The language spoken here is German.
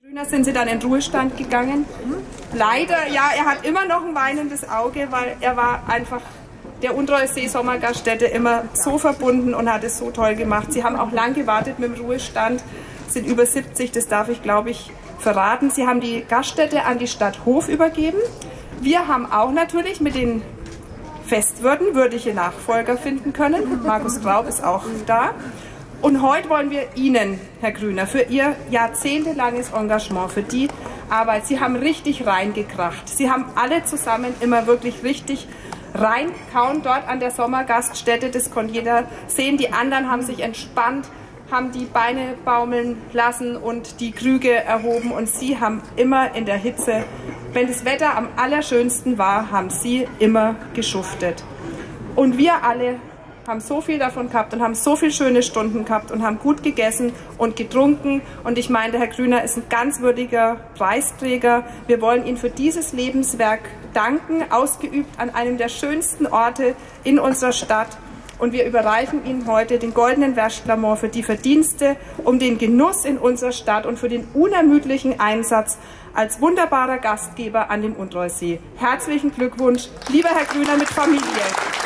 Grüner sind Sie dann in Ruhestand gegangen. Leider, ja, er hat immer noch ein weinendes Auge, weil er war einfach der Untreusee Sommergaststätte immer so verbunden und hat es so toll gemacht. Sie haben auch lang gewartet mit dem Ruhestand, sind über 70, das darf ich, glaube ich, verraten. Sie haben die Gaststätte an die Stadt Hof übergeben. Wir haben auch natürlich mit den Festwirten würdige Nachfolger finden können. Markus Graub ist auch da. Und heute wollen wir Ihnen, Herr Grüner, für Ihr jahrzehntelanges Engagement, für die Arbeit, Sie haben richtig reingekracht. Sie haben alle zusammen immer wirklich richtig reinkauen dort an der Sommergaststätte. Das konnte jeder sehen. Die anderen haben sich entspannt, haben die Beine baumeln lassen und die Krüge erhoben. Und Sie haben immer in der Hitze, wenn das Wetter am allerschönsten war, haben Sie immer geschuftet. Und wir alle haben so viel davon gehabt und haben so viele schöne Stunden gehabt und haben gut gegessen und getrunken. Und ich meine, der Herr Grüner ist ein ganz würdiger Preisträger. Wir wollen ihn für dieses Lebenswerk danken, ausgeübt an einem der schönsten Orte in unserer Stadt. Und wir überreichen Ihnen heute den Goldenen Werstlermoor für die Verdienste um den Genuss in unserer Stadt und für den unermüdlichen Einsatz als wunderbarer Gastgeber an den Untreusee. Herzlichen Glückwunsch, lieber Herr Grüner mit Familie.